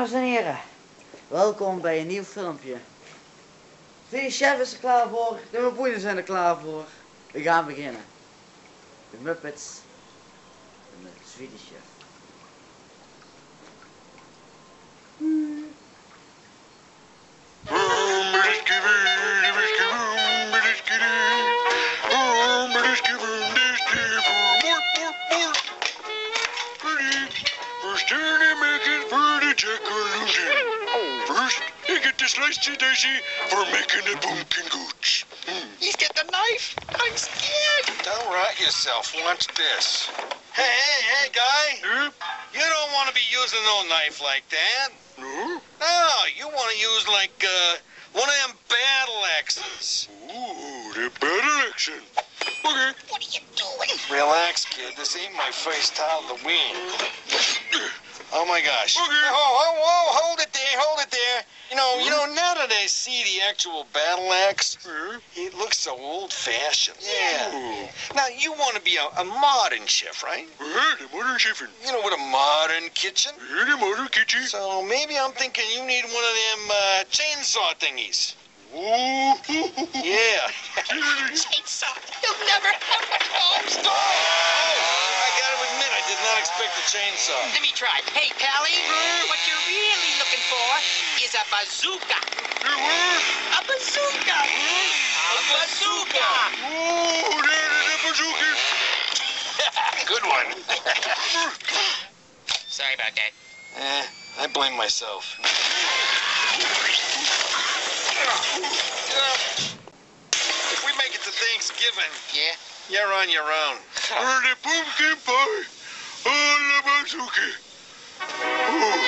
Dames en heren, welkom bij een nieuw filmpje. De chef is er klaar voor, de Mapoenen zijn er klaar voor. We gaan beginnen. De Muppets en de Swedish Chef. First, you get this slicey dicey for making the pumpkin gooch. He's got the knife. I'm scared. Don't rot yourself. Watch this. Hey, guy. Hmm? You don't want to be using no knife like that. No? No, you want to use like one of them battle axes. Ooh, the battle axe. Okay. What are you doing? Relax, kid. This ain't my first Halloween. Oh my gosh. Okay. Whoa, hold it there. You know, now that I see the actual battle axe, it looks so old-fashioned. Yeah. Now, you want to be a modern chef, right? The modern chef. You know, with a modern kitchen? Yeah, the modern kitchen. So maybe I'm thinking you need one of them chainsaw thingies. Ooh. Yeah. Chainsaw. You'll never have one. Oh, stop. I gotta admit, I did not expect a chainsaw. Let me try. Hey, Pally, what you're really looking for is a bazooka. A bazooka. A bazooka. Ooh, there's a bazooka. Good one. Sorry about that. I blame myself. If we make it to Thanksgiving, Yeah? you're on your own. For the pumpkin pie, all the bazooka. Ooh.